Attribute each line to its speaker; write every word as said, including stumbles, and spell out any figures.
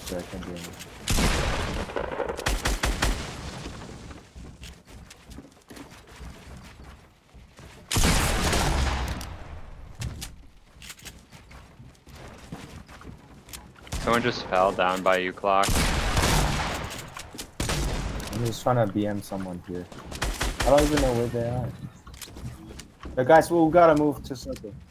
Speaker 1: so I can't do anything.
Speaker 2: Someone just fell down by you, Clock.
Speaker 1: I'm just trying to B M someone here. I don't even know where they are. The guys, we gotta move to circle.